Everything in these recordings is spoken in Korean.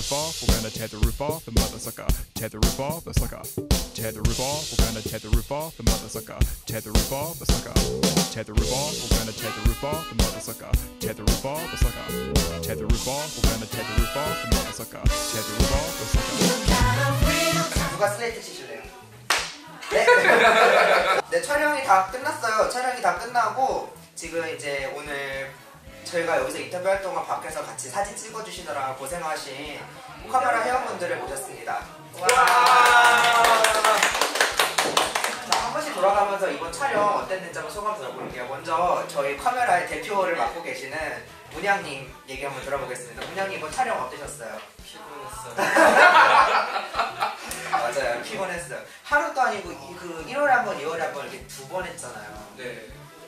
roof off. We're gonna tear the roof off the mother sucker. Tear the roof off the sucker. Tear the roof off. We're gonna tear the roof off the mother sucker. Tear the roof off the sucker. Tear the roof off. We're gonna tear the roof off the mother sucker. Tear the roof off the sucker. Tear the roof off. We're gonna tear the roof off the mother sucker. Tear the roof off the sucker. 누가 슬레이트 치실래요? 네. 네, 촬영이 다 끝났어요. 촬영이 다 끝나고 지금 이제 오늘 저희가 여기서 인터뷰할 동안 밖에서 같이 사진 찍어주시느라 고생하신 카메라 회원분들을 모셨습니다. 와! 자, 한 번씩 돌아가면서 이번 촬영 어땠는지 한번 소감 들어볼게요. 먼저 저희 카메라의 대표를 맡고 계시는 문양님 얘기 한번 들어보겠습니다. 문양님 이번 촬영 어떠셨어요? 피곤했어요. 맞아요, 피곤했어요. 하루도 아니고 그 1월에 한 번, 2월에 한 번 이렇게 2번 했잖아요. 네.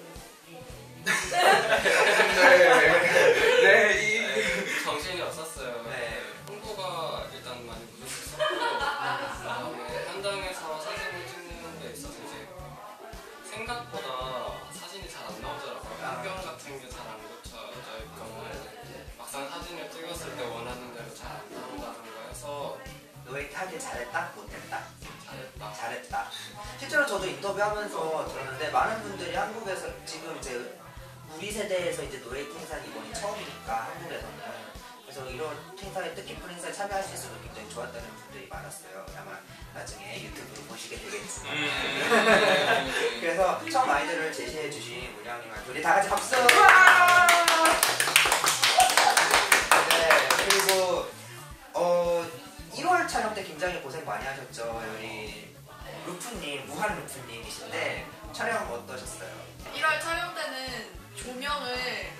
정신이 없었어요. 네. 홍보가 일단 많이 부족했었고 그다음에 현장에서 사진을 찍는 데 있어서 이제 생각보다 사진이 잘 안 나오더라고요. 환경 같은 게 잘 안 고쳐져 있거나 막상 사진을 찍었을 때 원하는 대로 잘 안 나온다던가 해서 노예트 하길 잘했다? 못했다? 잘했다. 잘했다. 실제로 저도 인터뷰하면서 들었는데 많은 분들이 한국에서 지금 이제 우리 세대에서 이제 노예트 행사는 이번이 처음이니까 한국에서는 그래서 이런 행사에 뜻깊은 행사에 참여할 수 있어서 굉장히 좋았다는 분들이 많았어요. 아마 나중에 유튜브로 보시게 되겠지만 그래서 처음 아이디어를 제시해 주신 문양님한테 우리 다 같이 박수! 네, 그리고 1월 촬영 때 굉장히 고생 많이 하셨죠. 우리 루프님, 무한 루프님이신데 촬영 어떠셨어요? 1월 촬영 때는 조명을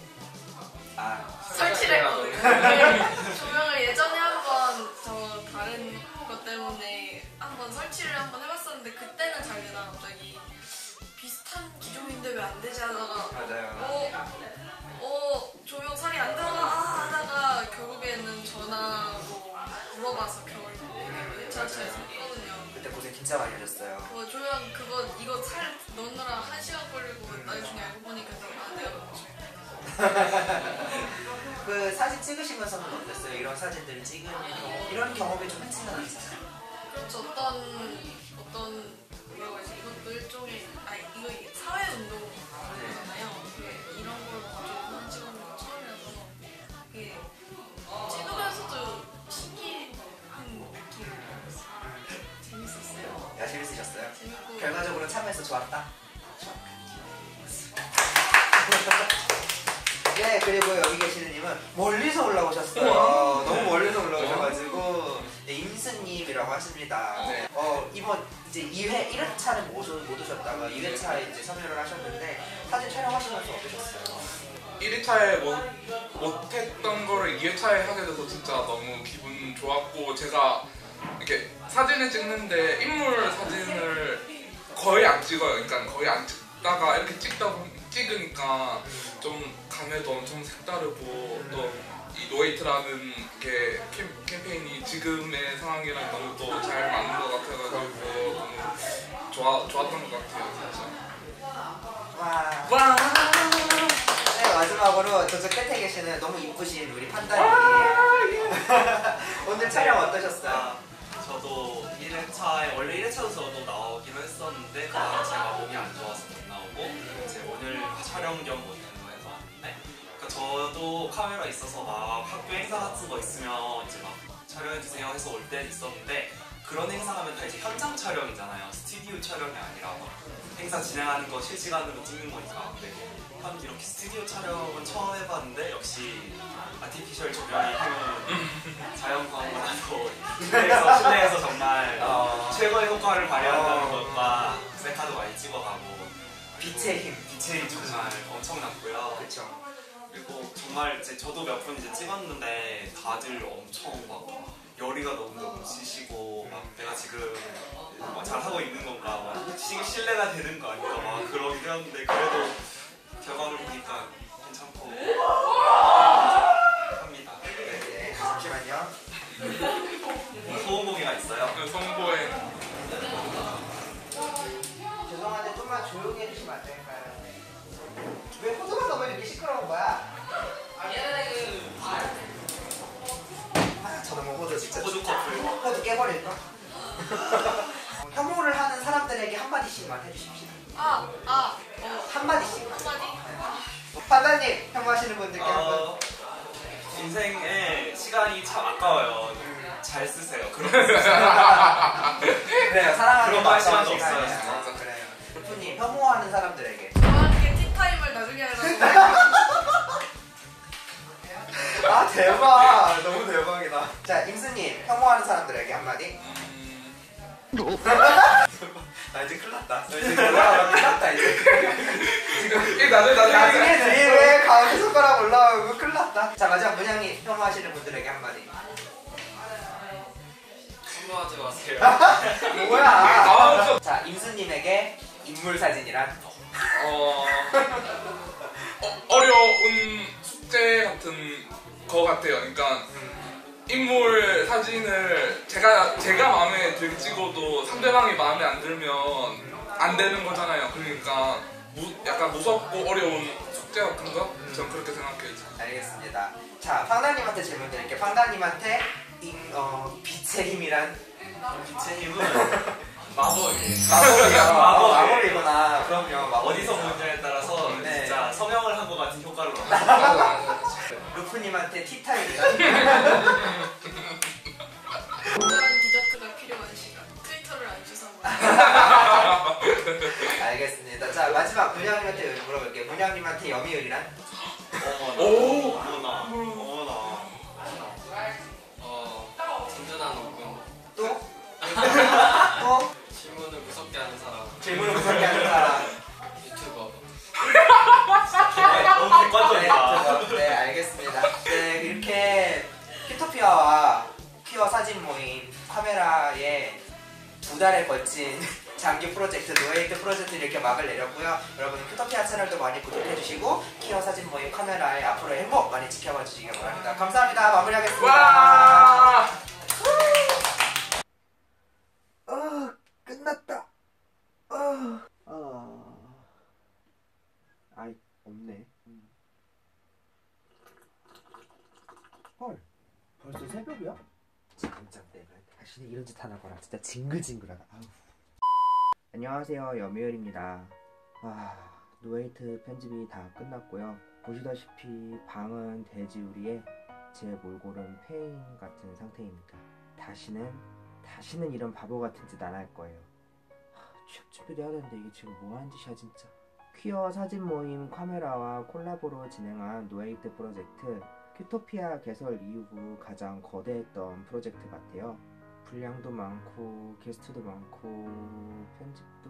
설치를 했거든요. 조명을 예전에 한번 저 다른 것 때문에 한번 설치를 한번 해봤었는데 그때는 잘 되다가 갑자기 비슷한 기종인데 왜 안 되지 하다가 맞아요. 조명 살이 안 들어가 하다가 결국에는 전화로 물어봐서 겨울 전화차에서 했거든요. 그때 고생 진짜 많이 하셨어요. 조명 이거 살 넣느라 1시간 걸리고 나중에 알고 보니까 내가 너무 그 사진 찍으시면서는 어땠어요? 이런 사진들을 찍은 이런 경험이 좀 흔치는 않잖아요. 그렇죠. 어떤 뭐라고 해야지 이것도 일종의 이거 사회 운동이잖아요. 이런 걸 가지고 찍어보는 건 처음이라서 이게 찍으면서도 신기한 느낌이었어요. 재밌었어요. 야, 재밌으셨어요? 재밌고 결과적으로 참여해서 좋았다? 네, 그리고 여기 계시는 님은 멀리서 올라오셨어요. 너무 멀리서 올라오셔가지고 네, 임스님이라고 하십니다. 네. 이번 이제 1회차는 못 오셨다가 2회차에 이제 참여를 하셨는데 사진 촬영하시면서 어떠셨어요? 1회차에 못했던 거를 2회차에 하게 돼서 진짜 너무 기분 좋았고 제가 이렇게 사진을 찍는데 인물 사진을 거의 안 찍어요. 그러니까 거의 안 찍다가 이렇게 찍으니까 좀 감회도 엄청 색다르고 또 이 노웨이트라는 게 캠페인이 지금의 상황이랑 너무 또 잘 맞는 것 같아가지고 너무 좋았던 것 같아요 진짜. 와. 네, 마지막으로 저쪽 끝에 계시는 너무 이쁘신 우리 판다님. 오늘 촬영 어떠셨어요? 저도 1회차에 원래 1회차도 저도 나오기로 했었는데 그날 제가 몸이 안 좋아서 못 나오고 이제 오늘 촬영 겸 못해서 해서 왔는데 그러니까 저도 카메라 있어서 막 학교 행사 같은 거 있으면 이제 막 촬영해주세요 해서 올 때 있었는데 그런 행사 가면 다 이제 현장 촬영이잖아요. 스튜디오 촬영이 아니라 막 행사 진행하는 거 실시간으로 찍는 거니까. 근데 한 이렇게 스튜디오 촬영은 처음 해봤는데 역시 아티피셜 조명이 해온 자연광으로라도 실내에서 정말 최고의 효과를 발휘한다는 것과 셀카도 많이 찍어가고 빛의 힘 정말 엄청났고요. 그렇죠. 그리고 정말 이제 저도 몇 분 이제 찍었는데 다들 엄청 막 열의가 너무 지시고 막 내가 지금 막 잘하고 있는 건가 막 신뢰가 되는 거 아닌가 막 그러기도 했는데 그래도 결과를 보니까 괜찮고 합니다. 네, 잠시만요. 소음공개가 있어요. 선보에 죄송한데 좀만 조용히 해주시면 안 될까요? 왜 호두가 너무 이렇게 시끄러운 거야? 혐오를 하는 사람들에게 한마디씩만 해주십시오. 한마디씩. 판다님 혐오하시는 분들께 한번. 인생에 시간이 참 아까워요. 잘 쓰세요. 그런 그래요. 사랑하는 그런 거 말 시간도 시간이 없어요, 아니라. 진짜. 그래요. 루프님 혐오하는 사람들에게. 저한테 티타임을 나중에 하려고. 아 대박. 너무 대박이다. 자 임수님 혐오하는 사람들에게 한마디. 나 이제 큰일 났다. 나 이제 큰일 났다 이제. 지금 나중에 드림에 가운데 손가락 올라오고 큰일 났다. 자 마지막 문양이 혐오하시는 분들에게 한마디. 혐오하지 마세요. 뭐야? 자 임수님에게 인물 사진이란? 어려운 숙제 같은 거 같아요. 그러니까 인물 사진을 제가 마음에 들게 찍어도 상대방이 마음에 안 들면 안 되는 거잖아요. 그러니까 약간 무섭고 어려운 숙제 같은 거? 전 그렇게 생각해요. 알겠습니다. 자 팡다님한테 질문 드릴게요. 팡다님한테 빛의 힘이란? 빛의 힘은 마법이에요. 마법이구나. 그럼요. 어디서 보느냐에 따라서 네. 진짜 성형을 한 것 같은 효과를 얻어요. 루프님한테 티타임이란? 모자란 디저트가 필요한 시간. 트위터를 안 주선 거예요. 알겠습니다. 자 마지막 문양님한테 물어볼게요. 문양님한테 여미을이란? 어머나. 든든한 오군. 또? 또? 질문을 무섭게 하는 사람. 질문을 무섭게 하는 사람. 유튜버. 너무 객관적이다. 네 알겠습니다. 네 이렇게 큐토피아와 퀴어 사진 모임 카메라에 2달에 걸친 장기 프로젝트 노에이트 프로젝트 이렇게 막을 내렸고요. 여러분 큐토피아 채널도 많이 구독해주시고 퀴어 사진 모임 카메라의 앞으로의 행복 많이 지켜봐 주시기 바랍니다. 감사합니다. 마무리하겠습니다. 와! 끝났다. 아이 없네. 헐 벌써 새벽이야? 진짜 내가 다시는 이런 짓 하나 봐라. 진짜 징글징글하다. 아우. 안녕하세요 여미열입니다. 노웨이트 편집이 다 끝났고요. 보시다시피 방은 돼지우리에 제 몰골은 페인 같은 상태입니다. 다시는 이런 바보 같은 짓 안 할 거예요. 취업 준비도 해야 되는데 이게 지금 뭐 하는 짓이야 진짜. 퀴어 사진 모임 카메라와 콜라보로 진행한 노웨이트 프로젝트 큐토피아 개설 이후 가장 거대했던 프로젝트 같아요. 분량도 많고 게스트도 많고 편집도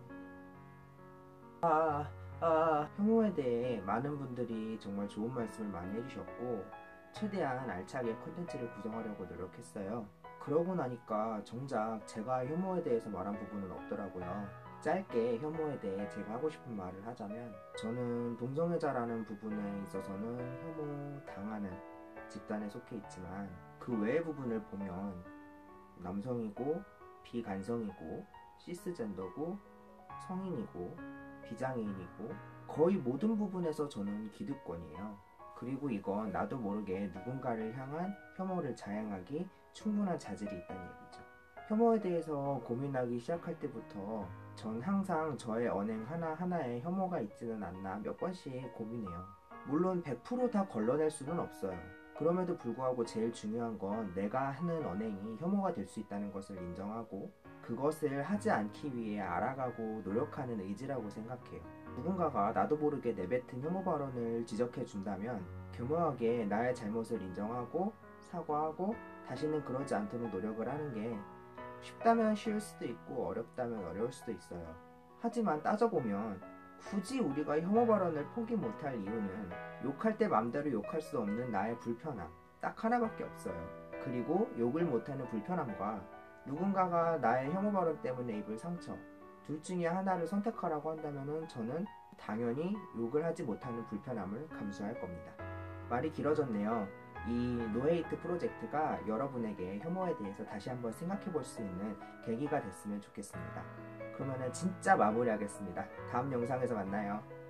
혐오에 대해 많은 분들이 정말 좋은 말씀을 많이 해주셨고 최대한 알차게 콘텐츠를 구성하려고 노력했어요. 그러고 나니까 정작 제가 혐오에 대해서 말한 부분은 없더라고요. 짧게 혐오에 대해 제가 하고 싶은 말을 하자면 저는 동성애자라는 부분에 있어서는 혐오 당하는 집단에 속해 있지만 그 외의 부분을 보면 남성이고 비간성이고 시스젠더고 성인이고 비장애인이고 거의 모든 부분에서 저는 기득권이에요. 그리고 이건 나도 모르게 누군가를 향한 혐오를 자행하기 충분한 자질이 있다는 얘기죠. 혐오에 대해서 고민하기 시작할 때부터 전 항상 저의 언행 하나하나에 혐오가 있지는 않나 몇 번씩 고민해요. 물론 100% 다 걸러낼 수는 없어요. 그럼에도 불구하고 제일 중요한 건 내가 하는 언행이 혐오가 될 수 있다는 것을 인정하고 그것을 하지 않기 위해 알아가고 노력하는 의지라고 생각해요. 누군가가 나도 모르게 내뱉은 혐오 발언을 지적해 준다면 교묘하게 나의 잘못을 인정하고 사과하고 다시는 그러지 않도록 노력을 하는 게 쉽다면 쉬울 수도 있고 어렵다면 어려울 수도 있어요. 하지만 따져보면 굳이 우리가 혐오 발언을 포기 못할 이유는 욕할 때 맘대로 욕할 수 없는 나의 불편함 딱 하나밖에 없어요. 그리고 욕을 못하는 불편함과 누군가가 나의 혐오 발언 때문에 입을 상처 둘 중에 하나를 선택하라고 한다면 저는 당연히 욕을 하지 못하는 불편함을 감수할 겁니다. 말이 길어졌네요. 이 노헤이트 프로젝트가 여러분에게 혐오에 대해서 다시 한번 생각해 볼 수 있는 계기가 됐으면 좋겠습니다. 그러면은 진짜 마무리하겠습니다. 다음 영상에서 만나요.